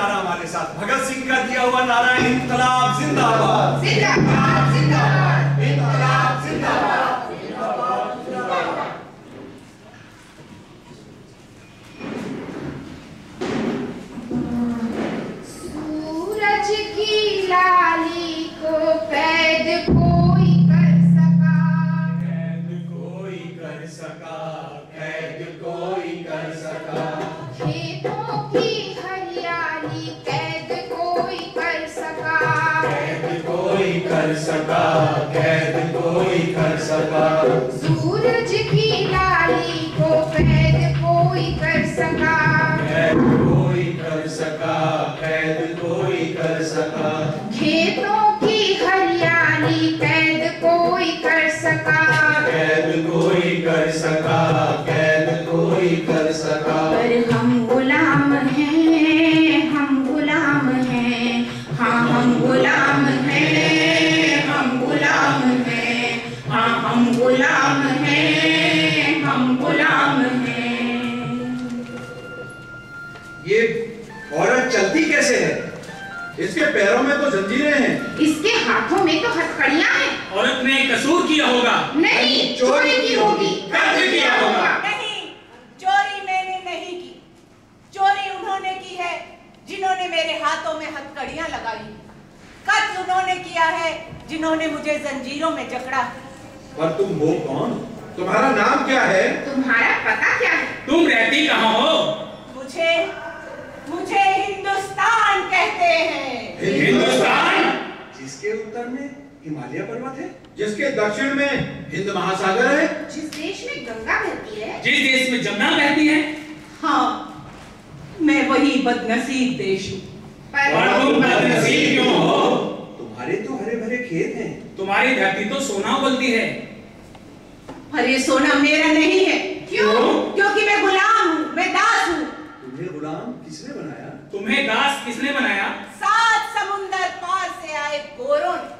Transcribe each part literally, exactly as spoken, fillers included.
नारा हमारे साथ, भगत सिंह का दिया हुआ नारा, इंकलाब जिंदाबाद, जिंदाबाद जिंदाबाद, इंकलाब जिंदाबाद। सूरज की लाली को कैद कोई कर सका, कैद कोई कर सका, कैद कोई कर सका। खेतों की हरियाली कैद कोई कर सका, कैद कोई कर सका, कैद कोई कर सका। सूरज की लाली को कैद कोई कर सका, कैद कोई कर सका, कैद कोई कर सका। खेतों की हरियाली कैद कोई कर सका, कैद कोई कर सका, कैद कोई कर सका। पर हम गुलाम हैं, हम गुलाम हैं, हाँ हम गुलाम हैं, हम गुलाम हैं, हाँ हम गुलाम हैं, हम गुलाम हैं। ये औरत चलती कैसे है? इसके पैरों में तो जंजीरें हैं। इसके हाथों में तो हथकड़ियां हैं। औरत ने कसूर किया होगा। नहीं, चोरी की होगी, कत्ल किया होगा। नहीं, चोरी मैंने नहीं की, चोरी उन्होंने की है जिन्होंने मेरे हाथों में हथकड़ियां लगाई। कत्ल उन्होंने किया है जिन्होंने मुझे जंजीरों में जकड़ा। पर तुम हो कौन? तुम्हारा नाम क्या है? तुम्हारा पता क्या है? तुम रहती कहाँ हो? मुझे मुझे हिंदुस्तान कहते हैं। हिंदुस्तान? जिसके उत्तर में हिमालय पर्वत है, जिसके दक्षिण में हिंद महासागर है, जिस देश में गंगा बहती है, जिस देश में जमुना बहती है। हाँ, मैं वही बदनसीब देश हूँ। पर तुम बदनसीब क्यों हो? तुम्हारे तो हरे भरे खेत हैं। तुम्हारी धरती तो सोना उगलती है। पर ये सोना मेरा नहीं है। क्यों? क्योंकि मैं गुलाम हूँ, मैं दास हूँ। तुम्हें गुलाम किसने बनाया? तुम्हें दास किसने बनाया? सात समुंदर पार से आए गोरों ने।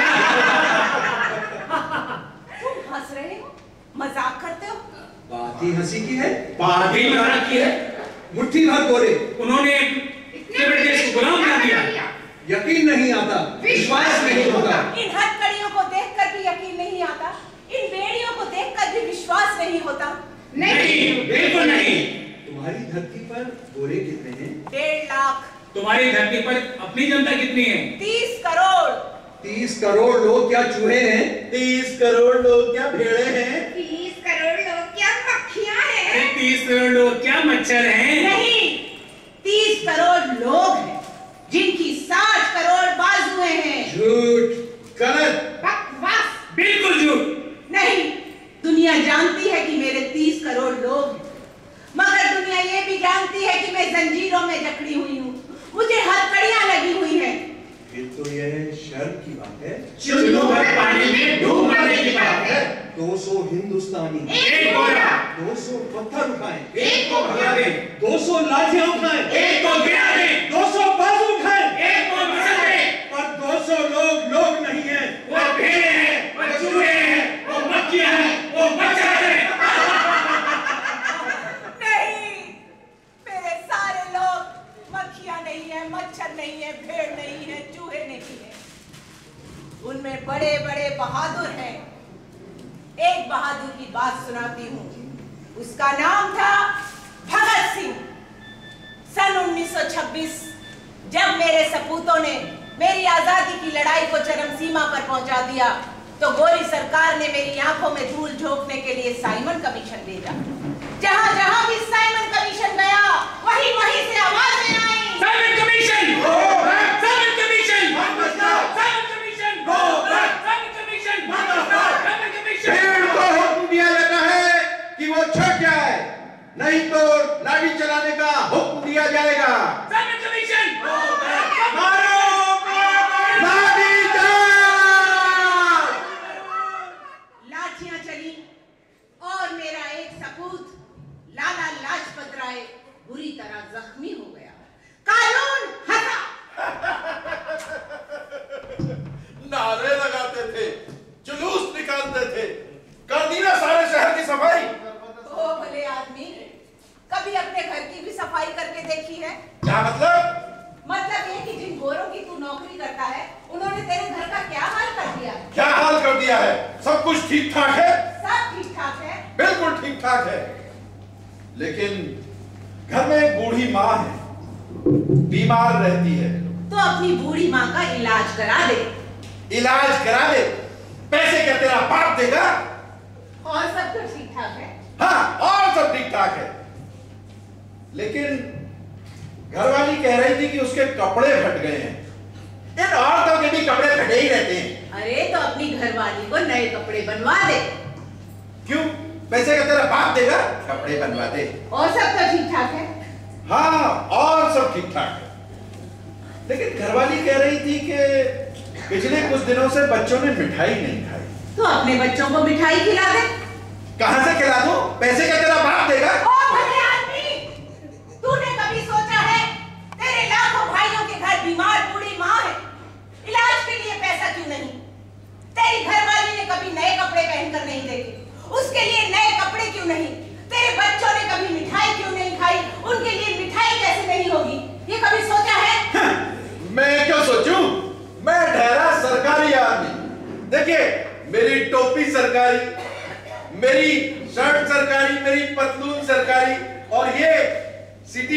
तुम हंस रहे हो, मजाक करते हो? बात ही हंसी की है, बात ही मजाक की है। मुट्ठी भर गोरे उन्होंने इतने बड़े देश को गुलाम बना दिया। यकीन नहीं आता, विश्वास नहीं होता। इन हथकड़ियों को देखकर भी यकीन नहीं आता, इन बेड़ियों को देखकर भी विश्वास नहीं होता। नहीं, बिल्कुल नहीं। तुम्हारी धरती पर गोरे कितने हैं? डेढ़ लाख। तुम्हारी धरती पर अपनी जनता कितनी है? तीस करोड़। तीस करोड़ लोग क्या चूहे हैं? तीस करोड़ लोग क्या भेड़े हैं? तीस करोड़ लोग क्या मक्खियां हैं? तीस करोड़ लोग क्या मच्छर हैं? नहीं, तीस करोड़ लोग हैं जिनकी साठ करोड़ बाजुएं हैं। झूठ, गलत, बकवास, बिल्कुल झूठ। नहीं, दुनिया जानती है कि मेरे तीस करोड़ लोग हैं, मगर दुनिया ये भी जानती है कि मैं जंजीरों में जकड़ी हुई हूँ, मुझे हथकड़ियां लगी हुई हैं। फिर तो यह शर्म की बात है। चुल्लू भर पानी में डूब मरने की बात है। दो सौ हिंदुस्तानी एक गोरा, दो सौ पत्थर उठाएं, एक को भगा दे, दो सौ लाठियां उठाएं, एक को गिरा दे, दो सौ बाजू उठाएं, एक को मसल दे। पर दो सौ लोग लोग नहीं हैं। वो भेड़े हैं, वो चूहे हैं, वो मक्खियां हैं, वो मच्छर हैं। नहीं, मेरे सारे लोग मक्खियां नहीं है, मच्छर नहीं है, भेड़ नहीं है, चूहे नहीं है। उनमें बड़े बड़े बहादुर हैं। एक बहादुर की बात सुनाती हूँ। उसका नाम था भगत सिंह। सन उन्नीस सौ छब्बीस जब मेरे सपूतों ने मेरी आजादी की लड़ाई को चरम सीमा पर पहुंचा दिया, तो गोरी सरकार ने मेरी आंखों में धूल झोंकने के लिए साइमन कमीशन भेजा। जहां जहां भी साइमन कमीशन गया, वहीं वहीं से आवाजें आई, Simon commission, Simon commission, Simon commission, Simon commission, Simon commission. भीड़ को हुक्म दिया जाता है कि वो छट जाए, नहीं तो लाठी चलाने का हुक्म दिया जाएगा। साइमन कमीशन, मारो, लाठी चार्ज। लाठियां चली और मेरा एक सपूत लाला लाजपत राय बुरी तरह जख्मी हो गया। कानून हटा। नारे लगाते थे, जुलूस निकालते थे, कर दी ना सारे शहर की सफाई। ओ भले आदमी, कभी अपने घर की भी सफाई करके देखी है? क्या मतलब? करता है, उन्होंने तेरे घर का क्या हाल कर दिया? क्या हाल कर दिया है? सब कुछ ठीक ठाक है? सब ठीक ठाक है? बिल्कुल ठीक ठाक है, लेकिन घर में एक बूढ़ी माँ है, बीमार रहती है। तो अपनी बूढ़ी माँ का इलाज करा दे। इलाज करा दे? पैसे क्या तेरा बाप देगा? और सब तो ठीक ठाक है? हाँ, और सब ठीक ठाक है, लेकिन घरवाली कह रही थी कि उसके कपड़े फट गए हैं। इन औरतों के भी कपड़े फटे ही रहते हैं। अरे तो अपनी घरवाली को नए कपड़े बनवा दे। क्यों? पैसे का तेरा बाप देगा? कपड़े बनवा दे। और सब तो ठीक ठाक है? हाँ, और सब ठीक ठाक है, लेकिन घरवाली कह रही थी कि पिछले कुछ दिनों से बच्चों ने मिठाई नहीं खाई। तो अपने बच्चों को मिठाई खिला दे। कहां से खिला दूं? पैसे का तेरा बाप देगा? ओ भले आदमी, तूने कभी सोचा है तेरे लाखों भाइयों के घर बीमार बूढ़ी माँ है, इलाज के लिए पैसा क्यों नहीं? तेरी घरवाली ने कभी नए कपड़े पहनकर नहीं देखे, उसके लिए नए कपड़े क्यों नहीं? तेरे बच्चों ने कभी मिठाई क्यों नहीं खाई, उनके लिए मिठाई कैसे नहीं होगी? ये कभी सोचा है? मैं क्यों सोचूं? मैं ठहरा सरकारी आदमी। देखिए, मेरी टोपी सरकारी, मेरी शर्ट सरकारी, मेरी पतलून सरकारी, और ये सिटी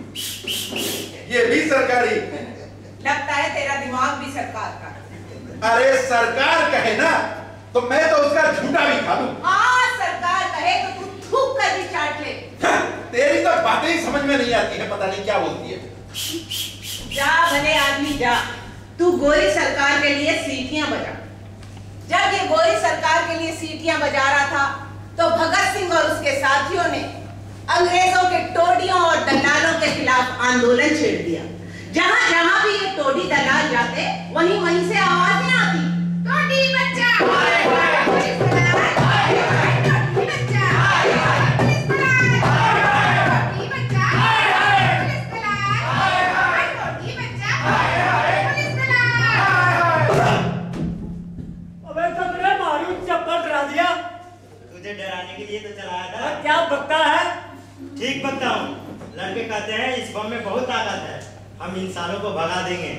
ये भी सरकारी। लगता है तेरा दिमाग भी सरकार का। अरे सरकार कहे ना तो मैं तो उसका झूठा भी खा लूं। हाँ, सरकार कहे तो तू थूक कर भी चाट ले। तेरी तो बातें ही समझ में नहीं आती है, पता नहीं क्या बोलती है। जा भले आदमी जा, तू गोरी सरकार के लिए सीटियां बजा। जब ये गोरी सरकार के लिए सीटियां बजा रहा था तो भगत सिंह और उसके साथियों ने अंग्रेजों के टोडियों और दलालों के खिलाफ आंदोलन छेड़ दिया। जहां जहां भी ये टोडी दलाल जाते, वहीं वहीं से आवाजें आती, टोडी बच्चा, हाय हाय पुलिस दलाल, हाय हाय टोडी बच्चा, हाय हाय पुलिस दलाल, हाय हाय टोडी बच्चा, हाय हाय पुलिस दलाल, हाय हाय टोडी बच्चा, हाय हाय पुलिस दलाल। अबे तुमने मारू चप्पल डरा दिया। तुझे डराने के लिए तो चलाया था। और क्या बकता है? ठीक बकता हूँ। लड़के कहते हैं इस बम में बहुत ताकत है, हम इंसानों को भगा देंगे।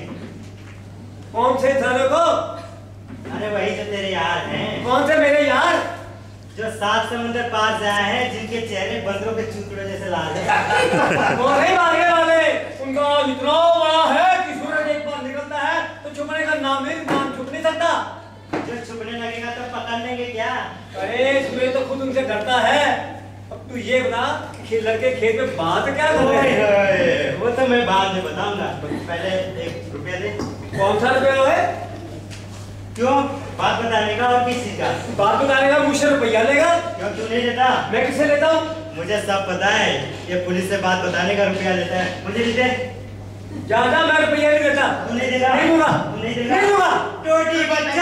कौन से इंसानों को? अरे वही जो तेरे यार हैं। कौन से मेरे यार? जो सात समुद्र पार से आए हैं, जिनके चेहरे बंदरों के चूतड़े जैसे लाल हैं। वो नहीं भागने वाले, उनका इतना बड़ा है कि सूरज एक बार निकलता है तो छुपने का नाम नहीं नाम छुप नहीं सकता। जो छुपने लगेगा तो पकड़ लेंगे क्या? अरे सूरज तो खुद उनसे डरता है। अब तू ये बता कि लड़के खेत में बात क्या कर रहे हैं? वो तो मैं बाद में बताऊंगा, पहले एक रुपया दे। कौन सा रुपया है? क्यों? बात बताने का और किस चीज का? बात बताने का मुझसे रुपया लेगा? क्यों तू नहीं देता? मैं किससे लेता हूँ? मुझे सब पता है, ये पुलिस से बात बताने का रुपया लेता है। मुझे नहीं दे। ज्यादा मैं रुपया नहीं देता। तू नहीं देगा? नहीं दूंगा। तू नहीं देगा? नहीं दूंगा। टोटी बच्चा,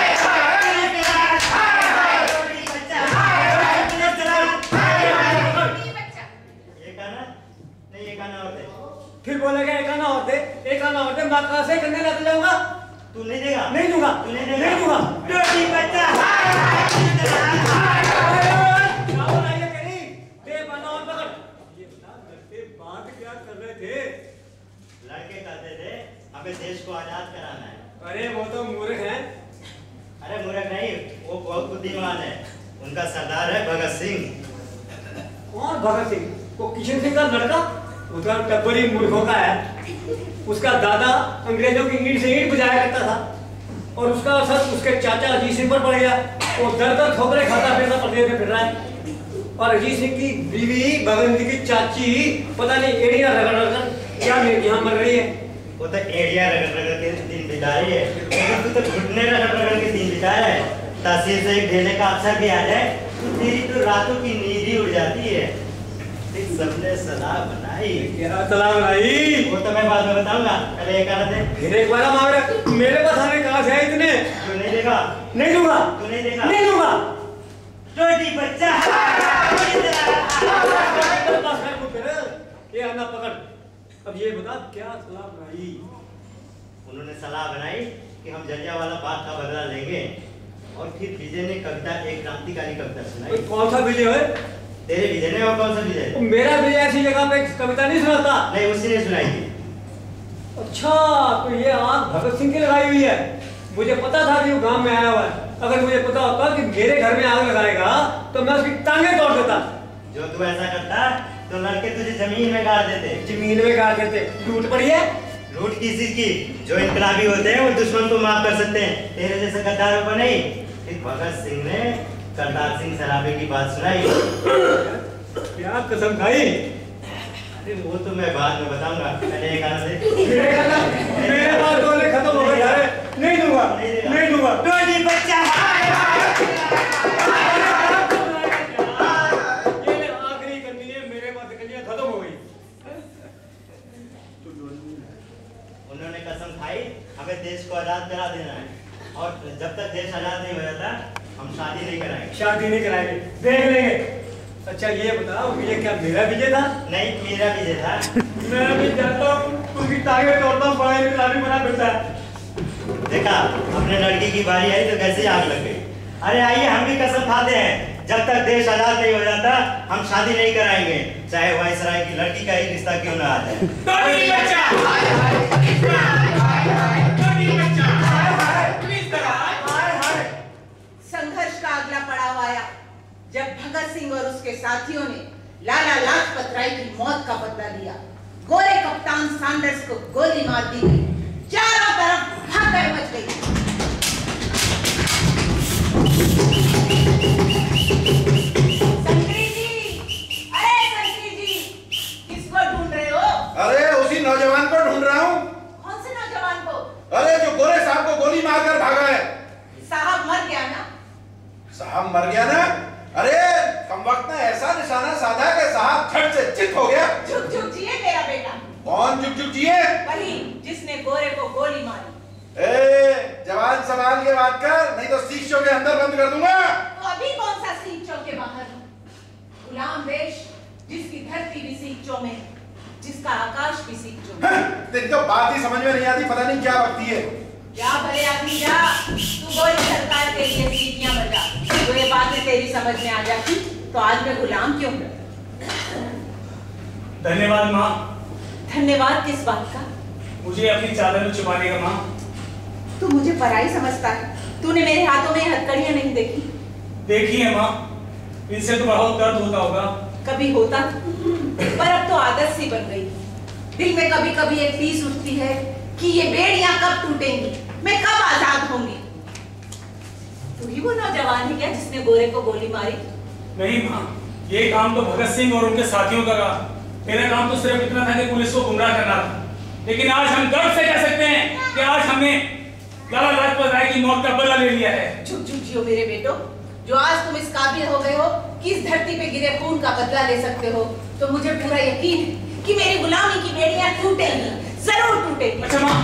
फिर बोलेगा एक आना और दे, एक आना और दे, मैं कहां से करने लग जाऊंगा? तू नहीं देगा? नहीं दूंगा। तू नहीं देगा? नहीं दूंगा। टोटी बच्चा, क्या बोला तेरी? दे बना और पकड़। ये बता लड़के बात क्या कर रहे थे? लड़के कहते थे हमें देश को आजाद कराना है। अरे वो तो मूर्ख हैं। अरे मूर्ख नहीं, वो बहुत बुद्धिमान है। उनका सरदार है भगत सिंह। कौन भगत सिंह? वो किशन सिंह का लड़का? उसका टब्बरी मूर्खों का है। उसका दादा अंग्रेजों की ईंट से ईंट बुझाया करता था और उसका असर उसके चाचा अजीत सिंह पर पड़ गया। वो दर दर ठोकरे खाता फिरता प्रदेश में फिर रहा है। और अजीत सिंह की बीवी भगत सिंह की चाची पता नहीं एड़िया रगड़ रगड़ क्या यहाँ मर रही है। वो तो एड़िया रगड़ रगड़ के दिन बिता रही है, लेकिन तू तो घुटने रगड़ रगड़ के दिन बिता रहा है। तहसील से एक ढेले का अफसर भी आ जाए तो तेरी तो रातों की नींद ही उड़ जाती है। सबने सलाह बनाई। क्या सलाह बनाई? वो तो मैं बाद में बताऊंगा, पहले एक आना दे। फिर एक बार मांग मेरे पास आने कहाँ से है इतने? तू नहीं देगा? नहीं दूंगा। तू नहीं देगा? नहीं दूंगा। टोटी बच्चा, ये आना पकड़। अब ये बता क्या सलाह बनाई? उन्होंने सलाह बनाई कि हम जलियांवाला बाग का बदला लेंगे और फिर विजय ने कविता, एक क्रांतिकारी कविता सुनाई। कौन सा विजय है? तेरे विजय ने और कौन सा विजय? मेरा विजय ऐसी जगह पे कविता नहीं सुनाता। नहीं, उसी ने सुनाई थी। अच्छा, तो ये आग भगत सिंह की लगाई हुई है। मुझे पता था कि वो गांव में आया हुआ है। अगर मुझे पता होता कि मेरे घर में आग लगाएगा तो मैं उसकी टांगे तोड़ देता। जो तू ऐसा करता तो लड़के तुझे जमीन में गाड़ देते। जमीन में गाड़ देते? लूट पड़ी है? लूट किस चीज की? जो इनकलाबी होते हैं वो दुश्मन को माफ कर सकते हैं, तेरे जैसे गद्दारों को नहीं। फिर भगत सिंह ने करतार सिंह सराबे की बात सुनाई। क्या कसम खाई? अरे वो तो मैं बाद में बताऊंगा, पहले एक गाना दे। मेरे बात बोले खत्म हो गए यार। नहीं दूंगा, नहीं दूंगा। टोली बच्चा ये आखिरी करनी है, मेरे बात कलियां खत्म हो गई। उन्होंने कसम खाई हमें देश को आजाद करा देना है, और जब तक देश आजाद नहीं हो जाता हम शादी नहीं कराएंगे। शादी नहीं कराएंगे, देख लेंगे। अच्छा ये बताओ, ये क्या मेरा विजय था? नहीं, मेरा विजय था। मैं भी जाता हूँ, उसकी टांगे तोड़ता हूँ, बड़ा इनकलाबी बना फिरता है। देखा, अपने लड़की की बारी आई तो कैसे आग लग गई। अरे आइए हम भी कसम खाते हैं, जब तक देश आजाद नहीं हो जाता हम शादी नहीं कराएंगे, चाहे वायसराय की लड़की का ही रिश्ता क्यों ना आ जाए। संघर्ष का अगला पड़ाव आया जब भगत सिंह और उसके साथियों ने लाला लाजपत राय की मौत का बदला लिया। गोरे कप्तान सैंडर्स को गोली मार दी गई, चारों तरफ भागदौड़ मच गई। संतरी जी, अरे संतरी जी, किसको ढूंढ रहे हो? अरे उसी नौजवान को ढूंढ रहा हूँ। कौन से नौजवान को? अरे जो गोरे साहब को गोली मारकर भागा है। साहब मर गया ना? साहब मर गया ना? अरे कम वक्त ने ऐसा निशाना साधा कि साहब झट से चित हो गया। झुक झुक जिए मेरा बेटा। कौन झुक झुक जिए? वही जिसने गोरे को गोली मारी। ए जवान संभाल के बात कर, नहीं तो सीख के अंदर बंद कर दूंगा। तो अभी कौन सा सीख चो के बाहर? गुलाम देश जिसकी धरती भी सीख चो में, जिसका आकाश भी सीख चो में। तेरी तो बात ही समझ में नहीं आती, पता नहीं क्या बकती है। जा भले आदमी जा, तू गोरी सरकार के लिए सीटियां बजा। तो ये बातें तेरी समझ में आ जाती तो आज मैं गुलाम क्यों हूँ? धन्यवाद माँ। धन्यवाद किस बात का? मुझे अपनी चादर छुपाने का। माँ तू मुझे पराई समझता है? तूने मेरे हाथों में हथकड़ियां नहीं देखी? देखी है माँ, इनसे तो बहुत दर्द होता होगा। कभी होता पर अब तो आदत सी बन गई। दिल में कभी कभी एक टीस उठती है कि ये बेड़ियां कब टूटेंगी, मैं कब आजाद होंगी। तू ही वो नौजवान है क्या जिसने गोरे को गोली मारी? नहीं माँ, ये काम तो भगत सिंह और उनके साथियों का था। मेरा काम तो सिर्फ इतना था कि पुलिस को गुमराह करना था। लेकिन आज हम गर्व से कह सकते हैं कि आज हमने लाला लाजपत राय की मौत का बदला ले लिया है। झुक झुक जियो मेरे बेटो, जो आज तुम इस काबिल हो गए हो कि इस धरती पे गिरे खून का बदला ले सकते हो, तो मुझे पूरा यकीन है कि मेरी गुलामी की बेड़ियां टूटेंगी, जरूर टूटेंगी। अच्छा माँ,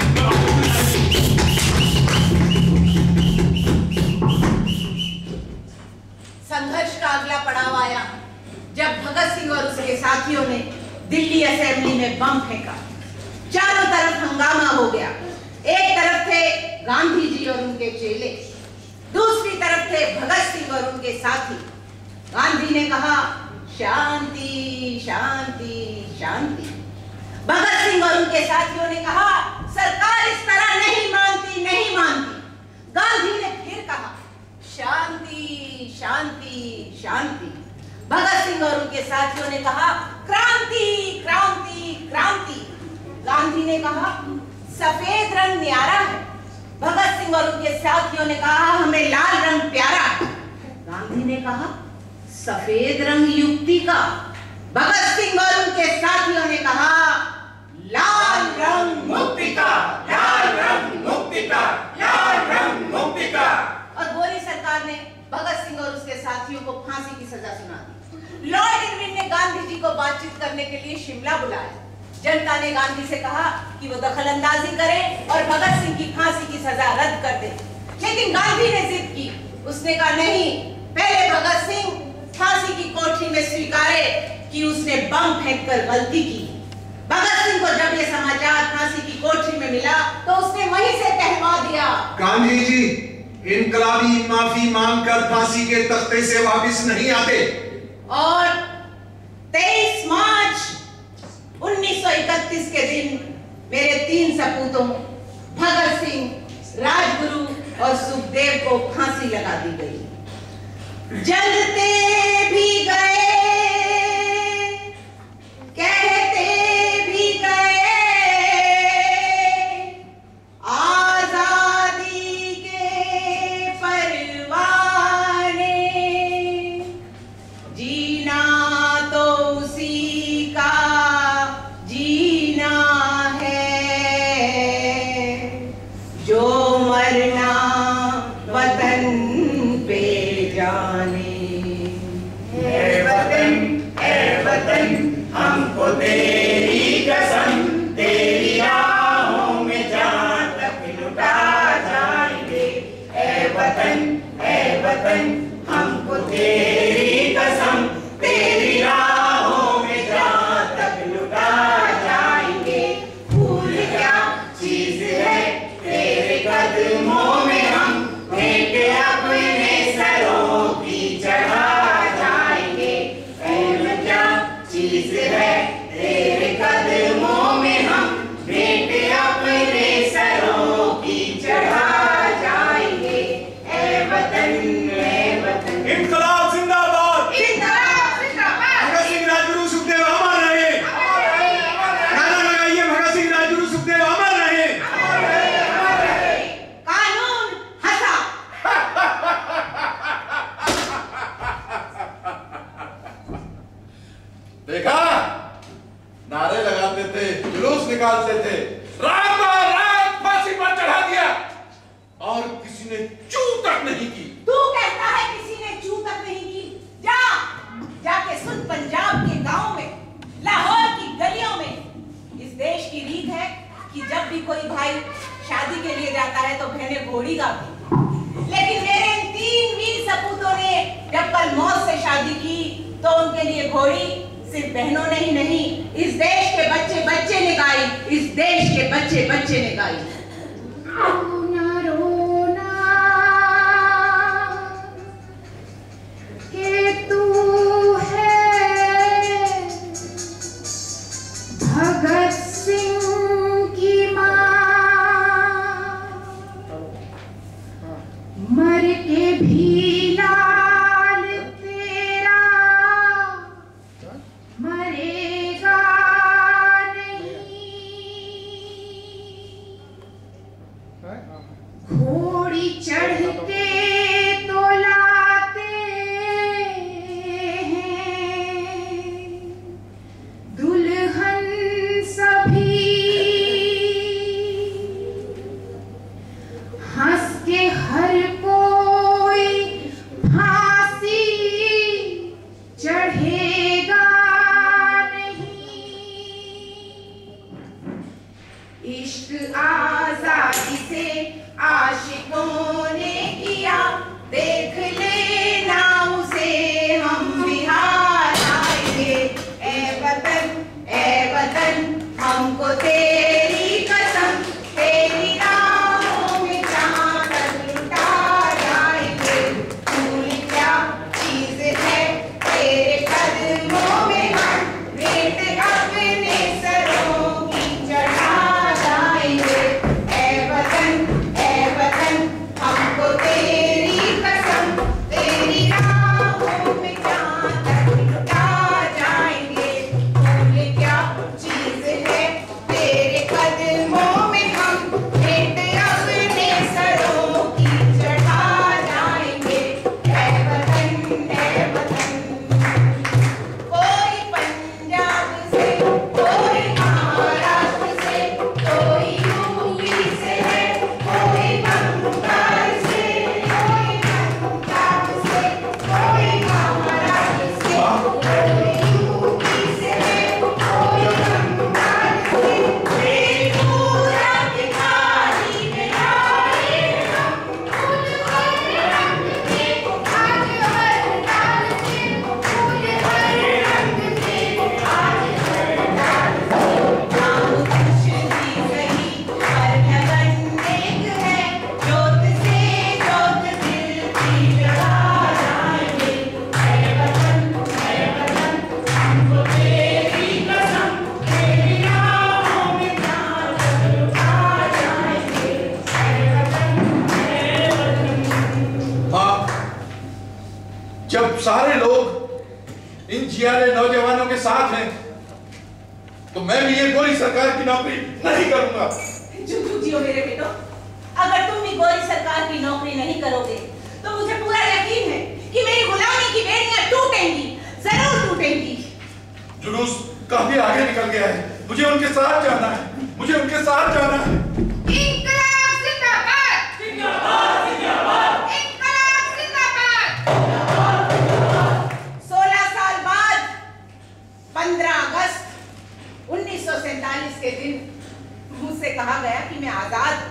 संघर्ष का अगला पड़ाव आया जब भगत सिंह और उसके साथियों ने दिल्ली असेंबली में बम फेंका। चारों तरफ हंगामा हो गया। एक तरफ थे गांधी जी और उनके चेले, दूसरी तरफ थे भगत सिंह और उनके साथी। गांधी ने कहा शांति शांति शांति। भगत सिंह और उनके साथियों ने कहा सरकार इस तरह नहीं मानती नहीं मानती। गांधी ने फिर कहा शांति शांति शांति। भगत सिंह और उनके साथियों ने कहा क्रांति क्रांति क्रांति। गांधी ने कहा सफेद रंग न्यारा है। भगत सिंह और उनके साथियों ने कहा हमें लाल रंग प्यारा है। गांधी ने कहा सफेद रंग युक्ति का। भगत सिंह और उनके साथियों ने कहा लाल रंग मुक्ति का, लाल रंग मुक्ति का, लाल रंग मुक्ति का। और गोरी सरकार ने भगत सिंह और उसके साथियों को फांसी की सजा सुना दी। लॉर्ड इरविन ने गांधी जी को बातचीत करने के लिए शिमला बुलाया। जनता ने गांधी से कहा कि वो दखल अंदाजी करे और भगत सिंह की फांसी की सजा रद्द कर दे, लेकिन गांधी ने जिद की। उसने कहा नहीं, पहले भगत सिंह फांसी की कोठरी में स्वीकारे कि उसने बम फेंककर गलती की। भगत सिंह को जब ये समाचार फांसी की कोठरी में मिला तो उसने वहीं से कहवा दिया, गांधी जी इनकलाबी माफी मांगकर फांसी के तख्ते से वापस नहीं आते। और तेईस मार्च उन्नीस सौ इकतीस के दिन मेरे तीन सपूतों भगत सिंह, राजगुरु और सुखदेव को फांसी लगा दी गई। जलते भी गए, कहते भी गए, आजादी के परवाने, जीना तो उसी का जीना है, जो मरना वतन पे जाने। ए वतन, ए वतन, हमको तेरी कसम, तेरी राहों में जान तक लुटा जाएंगे। ए वतन, ए वतन, हमको तेरी कसम, तेरी राहों में जान तक लुटा जाएंगे। फूल क्या चीज है तेरे कदमों में, हम फेंक अपने सरों की चढ़ा जाएंगे। फूल क्या चीज है तेरे कदमों में, हम फेंक अपने सरों की चढ़ा जाएंगे। ए वतन, ए वतन। इनकलाब जिंदाबाद, जिंदाबाद, जिंदाबाद। भगत सिंह राजगुरु सुखदेव अमर रहे। नारा लगाइए, भगत सिंह राजगुरु सुखदेव अमर रहे। कानून हंसा। देखा, नारे लगाते थे, जुलूस निकालते थे, रातों रात फांसी पर चढ़ा दिया और किसी ने चू तक नहीं की। तू कहता है किसी ने चू तक नहीं की? जा, जाके सुन पंजाब के गांव में, लाहौर की गलियों में। इस देश की रीत है कि जब भी कोई भाई शादी के लिए जाता है तो बहनें घोड़ी गाती हैं। लेकिन मेरे इन तीन वीर सपूतों ने जब कल मौत से शादी की तो उनके लिए घोड़ी सिर्फ बहनों ने ही नहीं, इस देश के बच्चे बच्चे ने गाई, इस देश के बच्चे बच्चे ने गाई। रोना रोना के तू है भगत सिंह की माँ, मर के भी लाल तेरा मरेगा नहीं। घोड़ी चढ़ के तो लाते हैं दुल्हन सभी, हंस के हर कोई फांसी चढ़ेगा नहीं। इश्क आजादी से आशिकों ने किया, देख लेना उसे हम बिहार आएंगे। ए वतन, ए वतन, हमको तेरी कसम, तेरी राहों में जहाँ तक लुटा जाएंगे। फूल क्या चीज है तेरे कदमों में, हम भेंट अपने सरों की चढ़ा जाएंगे। ए वतन, ए वतन, हमको तेरी कसम, तेरी राहों में जहाँ तक लुटा जाएंगे। फूल क्या चीज है तेरे सारे लोग इन जियाले नौजवानों के साथ हैं, तो मैं भी ये गोरी सरकार की नौकरी नहीं करूंगा। चुप चुप जियो मेरे बेटो। अगर तुम भी गोरी सरकार की नौकरी नहीं करोगे तो मुझे पूरा यकीन है कि मेरी गुलामी की बेड़ियां टूटेंगी, जरूर टूटेंगी। जुलूस काफी आगे निकल गया है, मुझे उनके साथ जाना है, मुझे उनके साथ जाना है। इंकलाब जिंदाबाद, जिंदाबाद, जिंदाबाद, इंकलाब जिंदाबाद। सोलह साल बाद पंद्रह अगस्त उन्नीस सौ सैतालीस के दिन मुझसे कहा गया कि मैं आजाद,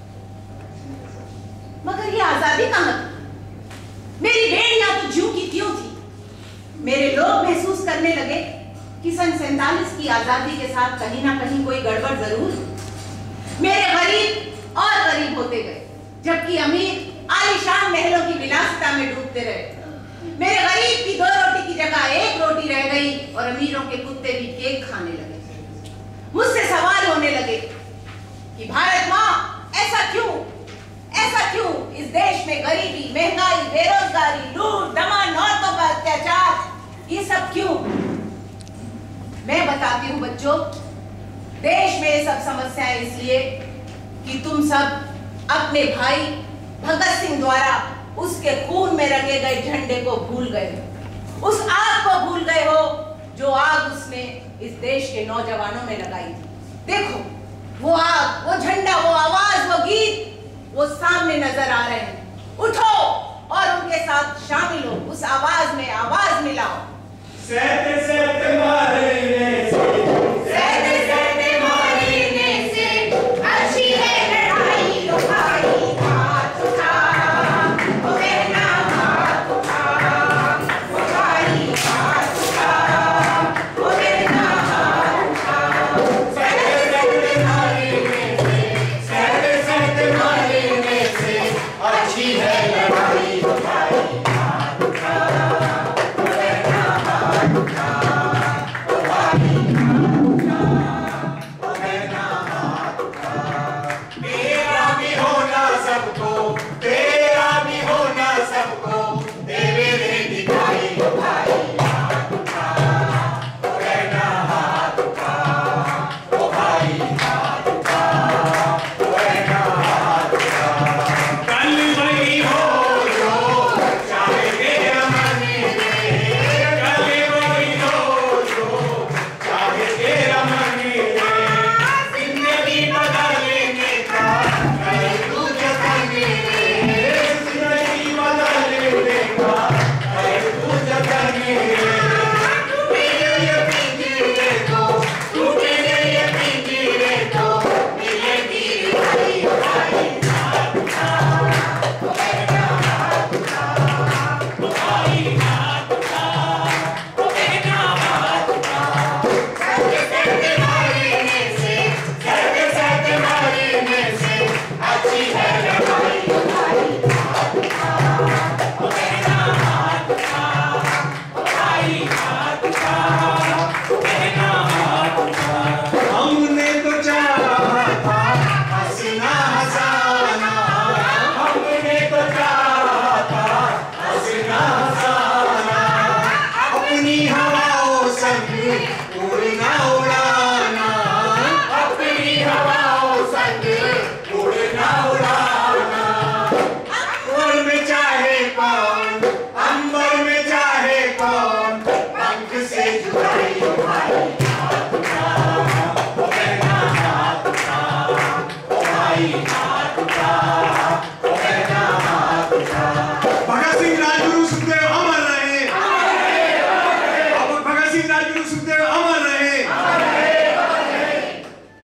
मगर ये आजादी कहां थी? मेरी बेड़ियां तो ज्यों की त्यों थी। मेरे लोग महसूस करने लगे कि सन सैतालीस की आजादी के साथ कहीं ना कहीं कोई गड़बड़ जरूर है। मेरे गरीब और गरीब होते गए, जबकि अमीर आलीशान महलों की विलासिता में डूबते रहे। मेरे गरीब की दो रोटी की जगह एक रोटी रह गई और अमीरों के कुत्ते भी केक खाने लगे। मुझसे सवाल होने लगे कि भारत माँ ऐसा क्यों, ऐसा क्यों? इस देश में गरीबी, महंगाई, बेरोजगारी, लूट, दमन, औरतों पर अत्याचार, ये सब क्यों? मैं बताती हूँ बच्चों, देश में ये सब समस्याएं इसलिए कि तुम सब अपने भाई भगत सिंह द्वारा उसके खून में रंगे गए झंडे को भूल गए हो, उस आग को भूल गए हो जो आग उसने इस देश के नौजवानों में लगाई थी। देखो वो आग, वो झंडा, वो आवाज, वो गीत, वो सामने नजर आ रहे हैं। उठो और उनके साथ शामिल हो, उस आवाज में आवाज मिलाओ। सहते सहते मारे